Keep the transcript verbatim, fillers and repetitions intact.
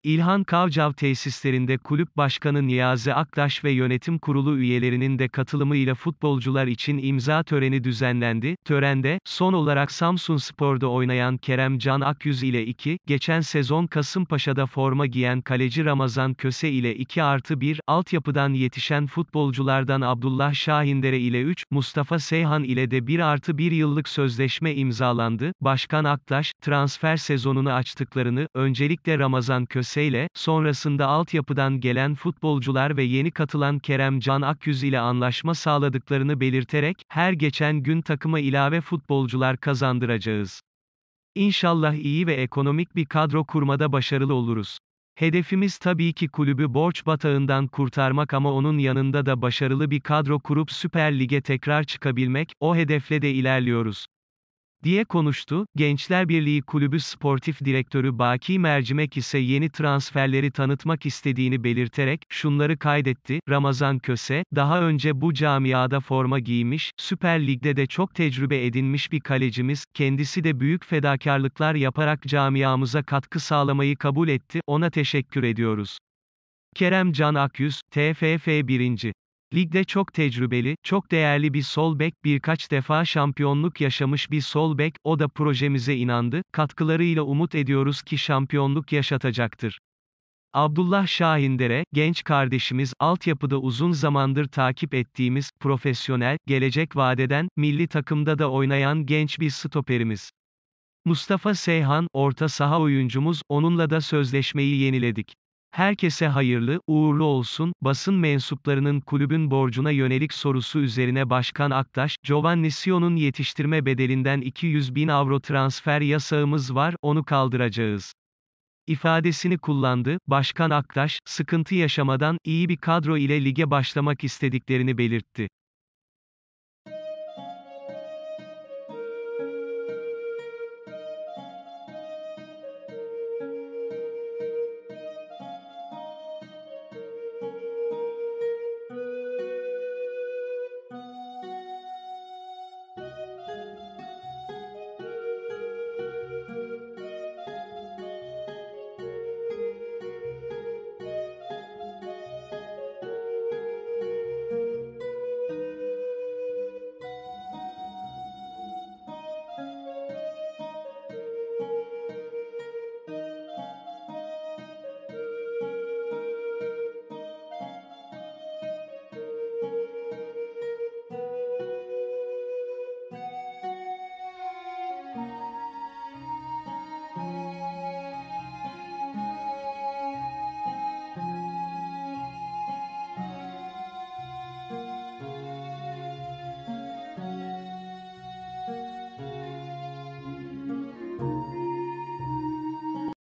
İlhan Kavcav tesislerinde kulüp başkanı Niyazi Aktaş ve yönetim kurulu üyelerinin de katılımıyla futbolcular için imza töreni düzenlendi. Törende, son olarak Samsunspor'da oynayan Kerem Can Akyüz ile iki, geçen sezon Kasımpaşa'da forma giyen kaleci Ramazan Köse ile iki artı bir, altyapıdan yetişen futbolculardan Abdullah Şahindere ile üç, Mustafa Seyhan ile de bir artı bir yıllık sözleşme imzalandı. Başkan Aktaş, transfer sezonunu açtıklarını, öncelikle Ramazan Köse ile, sonrasında altyapıdan gelen futbolcular ve yeni katılan Kerem Can Akyüz ile anlaşma sağladıklarını belirterek, her geçen gün takıma ilave futbolcular kazandıracağız. İnşallah iyi ve ekonomik bir kadro kurmada başarılı oluruz. Hedefimiz tabii ki kulübü borç batağından kurtarmak ama onun yanında da başarılı bir kadro kurup Süper Lig'e tekrar çıkabilmek, o hedefle de ilerliyoruz, diye konuştu. Gençler Birliği Kulübü Sportif Direktörü Baki Mercimek ise yeni transferleri tanıtmak istediğini belirterek, şunları kaydetti: Ramazan Köse, daha önce bu camiada forma giymiş, Süper Lig'de de çok tecrübe edinmiş bir kalecimiz, kendisi de büyük fedakarlıklar yaparak camiamıza katkı sağlamayı kabul etti, ona teşekkür ediyoruz. Kerem Can Akyüz, T F F birinci Lig'de çok tecrübeli, çok değerli bir sol bek, birkaç defa şampiyonluk yaşamış bir sol bek, o da projemize inandı, katkılarıyla umut ediyoruz ki şampiyonluk yaşatacaktır. Abdullah Şahindere, genç kardeşimiz, altyapıda uzun zamandır takip ettiğimiz, profesyonel, gelecek vadeden, milli takımda da oynayan genç bir stoperimiz. Mustafa Seyhan, orta saha oyuncumuz, onunla da sözleşmeyi yeniledik. Herkese hayırlı, uğurlu olsun. Basın mensuplarının kulübün borcuna yönelik sorusu üzerine Başkan Aktaş, Giovanni Sion'un yetiştirme bedelinden iki yüz bin avro transfer yasağımız var, onu kaldıracağız, ifadesini kullandı. Başkan Aktaş, sıkıntı yaşamadan, iyi bir kadro ile lige başlamak istediklerini belirtti.